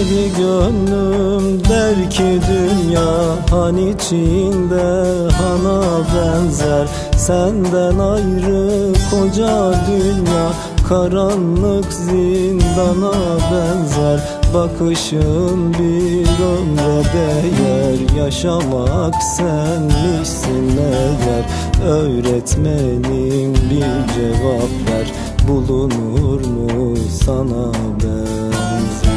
Deli gönlüm der ki dünya han içinde hana benzer. Senden ayrı koca dünya karanlık zindana benzer. Bakışın bir ömre değer, yaşamak senmişsin eğer. Öğretmenim bir cevap ver, bulunur mu sana benzer?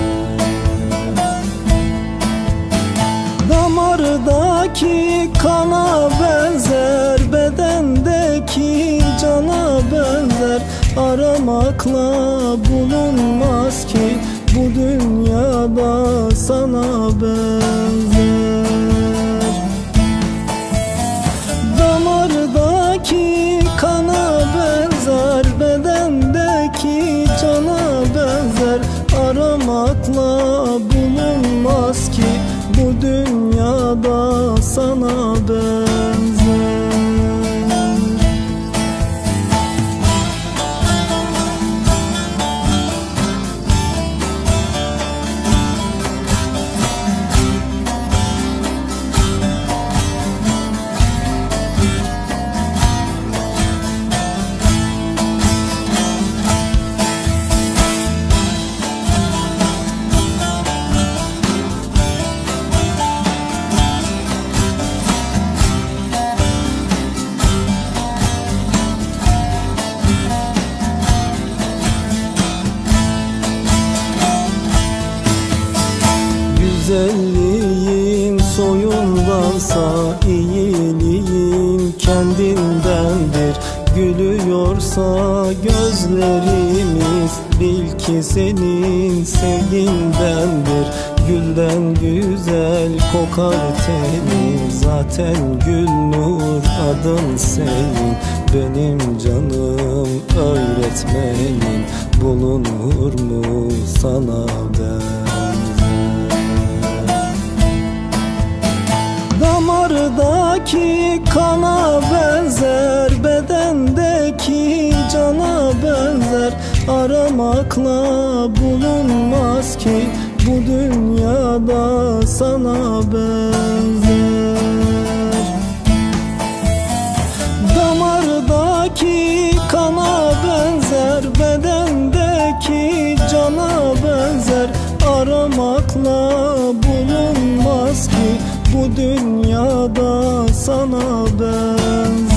Damardaki kana benzer, bedendeki cana benzer. Aramakla bulunmaz ki bu dünyada sana benzer. Damardaki kana benzer, bedendeki cana benzer. Aramakla bulunmaz ki bu dünyada sana benzer. Güzelliğin soyundansa iyiliğin kendindendir. Gülüyorsa gözlerimiz bil ki senin sevgindendir. Gülden güzel kokar tenin, zaten gül nur adın senin. Benim canım öğretmenim, bulunur mu sana benzer? Damardaki kana benzer, bedendeki cana benzer. Aramakla bulunmaz ki bu dünyada sana benzer. Damardaki kana benzer, bedendeki cana benzer. Aramakla bulunmaz ki bu dünyada sana benzer.